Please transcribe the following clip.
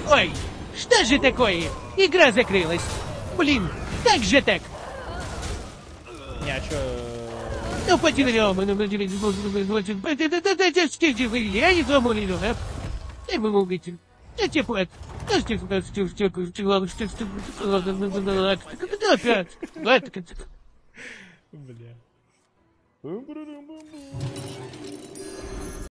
Ой, что же такое? Игра закрылась. Блин, как же так? Не, а чё... Ну, потерял, я не думал, да? Я бы мог быть. Я тебе плат. Опять. Бля.